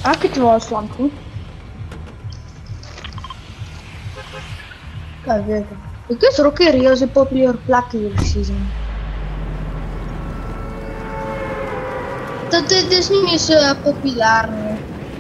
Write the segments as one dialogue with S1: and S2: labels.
S1: Ek het wel slank goed. Kijk, weet ik. Ik is Rocky Rio een populair plek hier season. Dit is niet meer zo populair nie.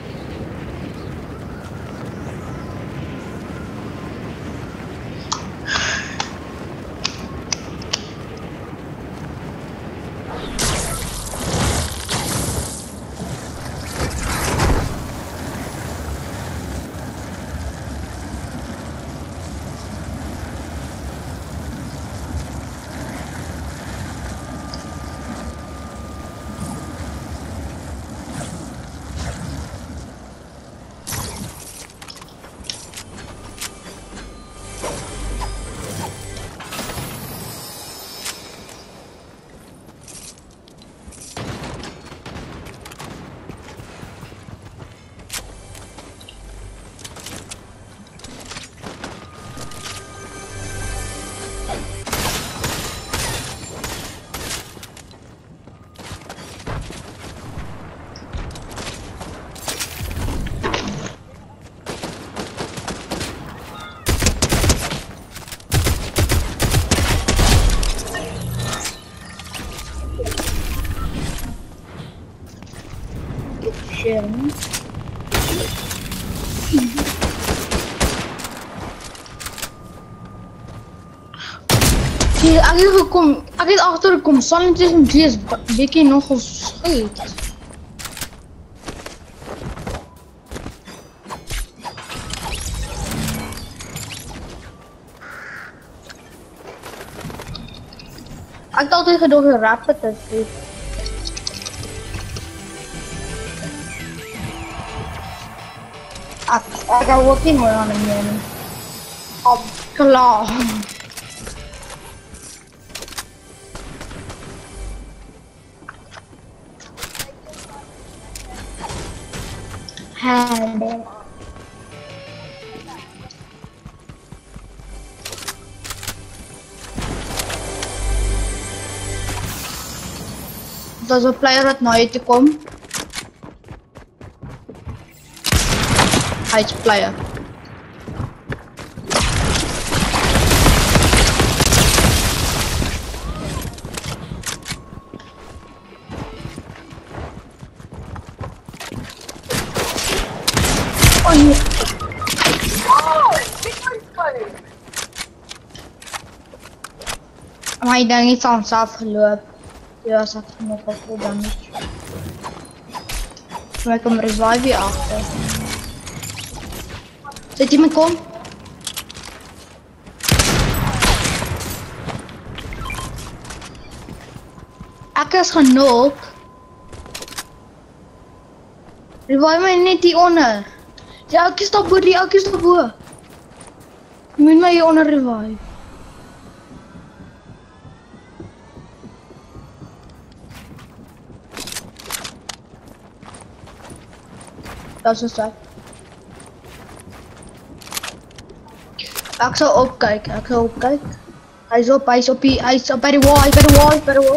S1: Zie, ek het agtergekom, Silent Hill 2 is bietjie nogal skiet. Ek het altyd gedoog die rapid is. Ek hou ook nie mooi aan die mening. Klaar. Handel. Daar's 'n player wat na jou toe kom. Hy's player. Oh nee. Maar hy ding het aan self geloop. Ja, sy het nog op vol damage. Maar ek kom revive hier agter. Sy het iemand kom. Ek is genoeg. Revive my net hier onder. Ja, ek is daar bo, ek is daar bo. Jy moet my hier onder revive. Dat is een sak. Ik zal opkijken, Hij is op bij de wall, bij de wall.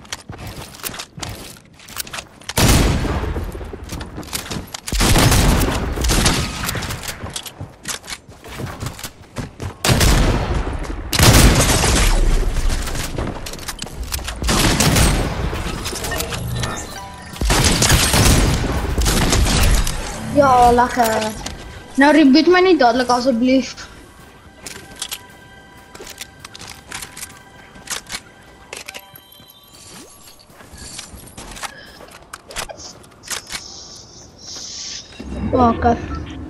S1: Ja, lachen. Nou reboot mij niet dadelijk alsjeblieft. Oké.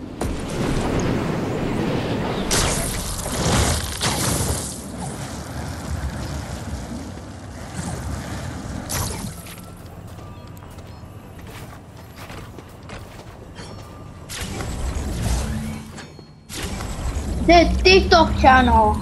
S1: The TikTok channel.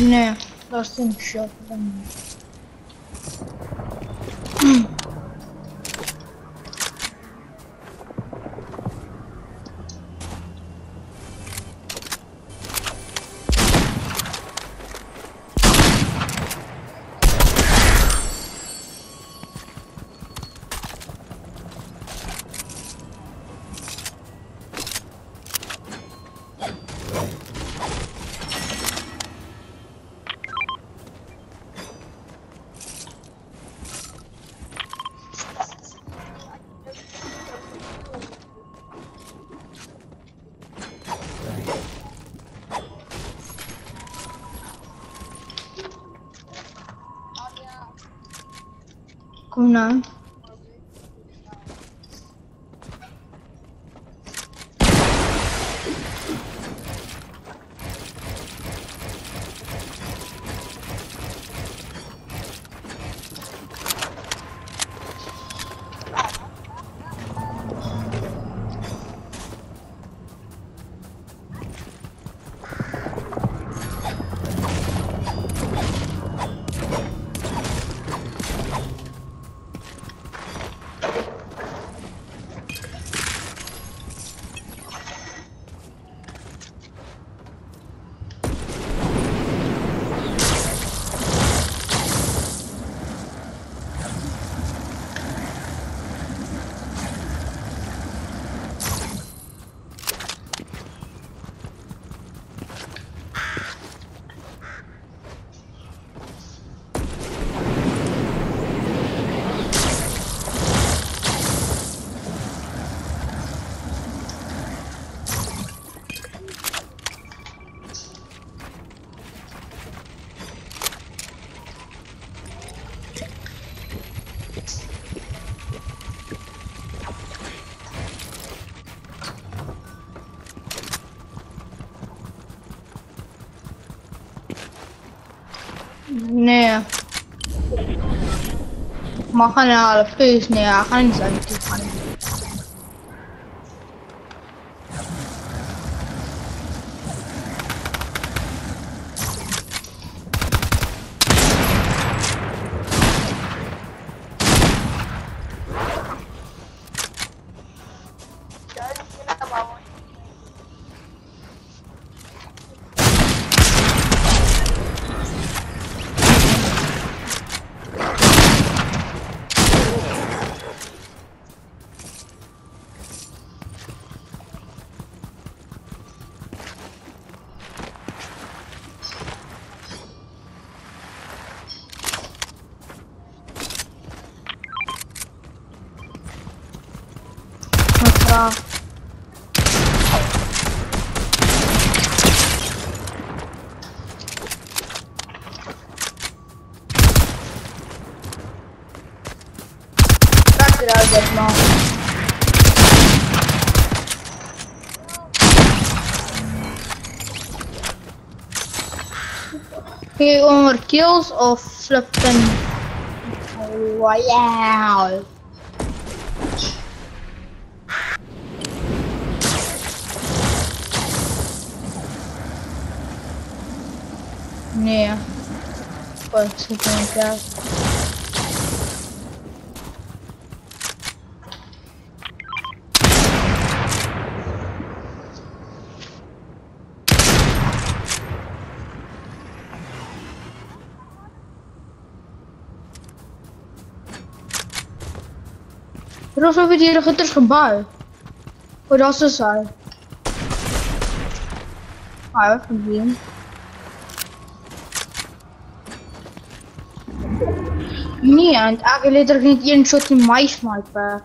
S1: Nee, dat is een shot. Kom nou. Nee. Maar gaan halen, please. Nee, ga niet zijn. Back it out, get mom. Okay, more kills of flipping. Wow. Nee, wat zit er in kaart? Er was over hier het gebouw. Oh, dat is de zaal. Ah, ik heb hem. Nee, en ik heb letterlijk niet één shot in my sniper.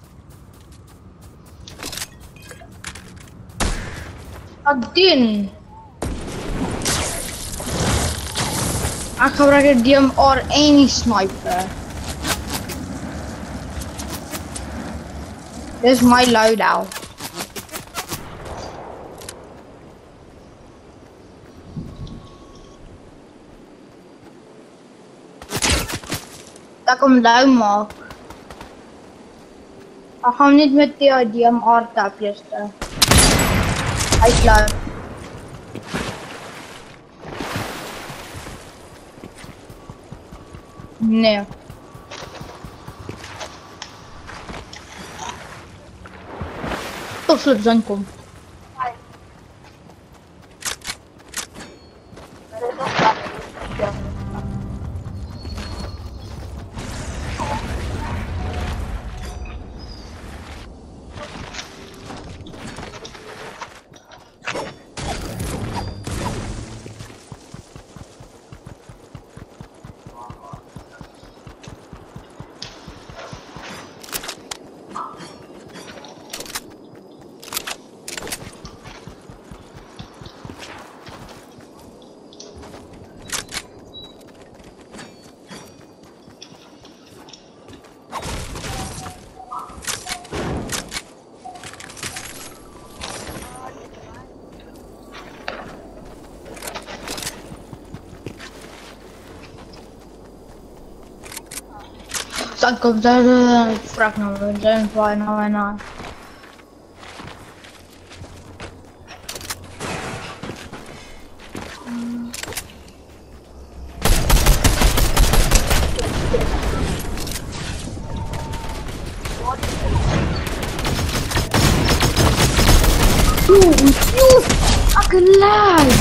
S1: Adin. Ik gebruik de DMR1 sniper. Dit is my loadout. Dat komt duim op. Ik ga hem niet met die DMR tapjes. Hij is luid. Nee. Toch zullen we zijn komen. Dank op de vraag naar we zijn bijna na. Aku live.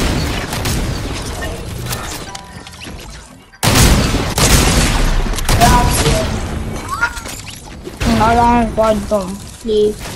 S1: Hold on, please.